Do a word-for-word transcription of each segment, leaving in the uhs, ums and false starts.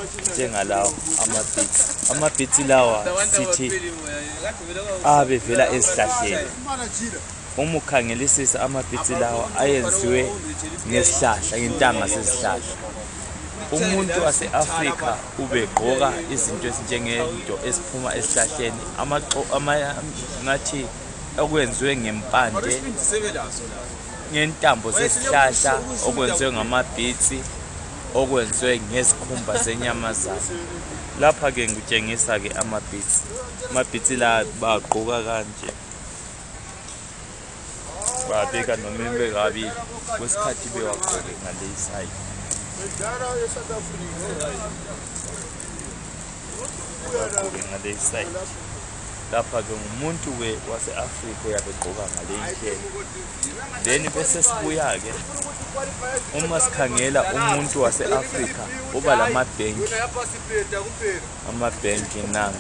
njengalawo ama-beats ama-beats lawa sithi abevela esihlahleni. Uma ukhangelisisa ama-beats lawa ayenziwe ngesihlahla, ngentanga sesihlahla. Umuntu wase-Afrika ubegqoka izinto ezinjengento esiphuma esihlahleni, ngathi okwenziwe ngempande, ngentambo zesihlahla, okwenziwe ngama-beats, okwenziwe ngesikhumba senyamazana. Lapha ke ngikutshengisa ke ama-beats. Ama-beats la bagqoka kanje, babeka noma bekabi kwesikhathi bewagqoke ngale side. Ngale side lapha ke umuntu we wase-Afrika uyabegqoka ngale ndlela. Then bese sibuya ke uma sikhangela umuntu wase-Afrika uba lamabhenki, amabhenki nanga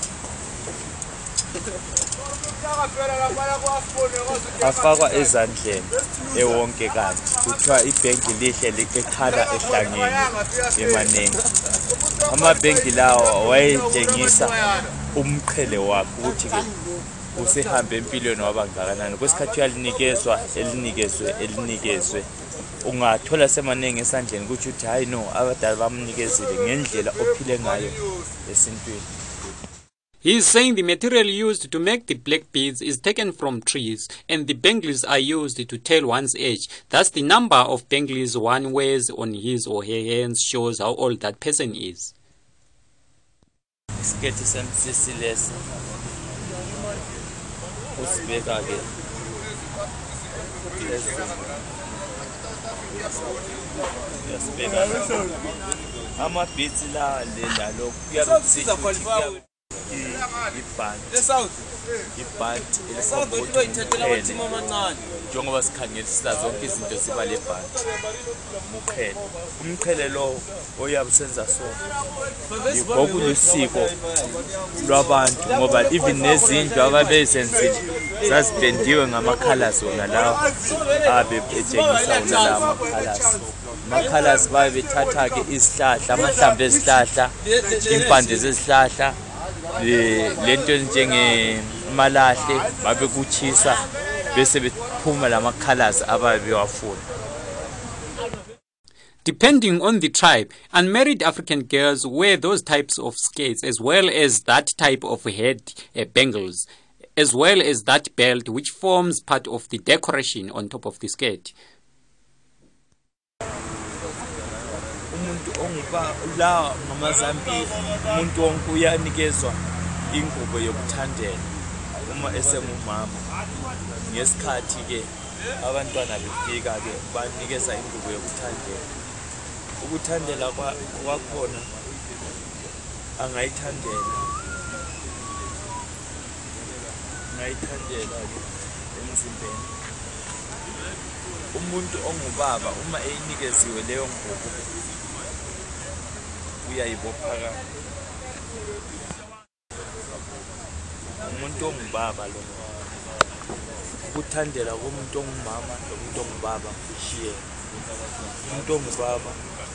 afakwa ezandleni ewonke kanti kuthiwa ibhenki lihle likhala ehlangeni emanengi. Amabhenki lawa wayetshengisa umqhele wakhe ukuthi ke usehambe empilweni wabangakanani. Kwesikhathi uyalinikezwa elinikezwe elinikezwe ungathola semanengi esandleni ukuthi uthi hayi no, abadala bamnikezile ngendlela ophile ngayo esintwini. He is saying the material used to make the black beads is taken from trees, and the bangles are used to tell one's age. Thus, the number of bangles one wears on his or her hands shows how old that person is. Ibhanti elikhomba ukuthi njengoba sikhangelisisa zonke izinto ziba lebhanti umqhele. Umqhele lo oyabe usenza sona ngokulisiko lwabantu, ngoba even nezindlu ababezenzile zazipendiwe ngama-colours wona lawa abe etshengisa wona lawa ama-colours. Ama-colours babe bethatha-ke izihlahla, amahlamvu ezihlahla, impande zezihlahla, lento njengemalahle babe kuchisa bese bephuma lama-colours ababe bewafuna. Depending on the tribe, unmarried African girls wear those types of skirts as well as that type of head uh, bangles, as well as that belt which forms part of the decoration on top of the skirt. Umuntu onguba la ngamaZambia, umuntu wonke uyanikezwa ingubo yokuthandela uma esengumama. Ngesikhathi ke abantwana befika ke banikeza ingubo yokuthandela. Ukuthandela kwakhona angayithandela ngayithandela ke emzimbeni. Umuntu ongubaba uma eyinikeziwe leyo ngubo uyayibopha. Umuntu ongubaba lo, ukuthandela komuntu ongumama nomuntu ongubaba kushiye. Umuntu ongubaba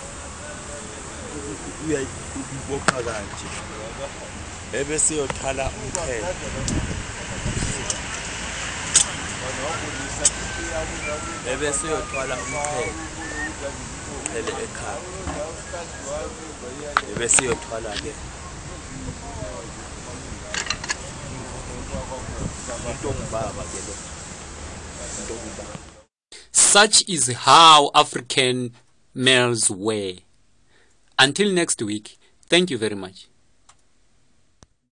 uyayibopha kanje ebese yothala umqhele. Ebese yothwala umqhele ele ekhaya. Ebese yothwala ke Such is how African males wear. Until next week, thank you very much.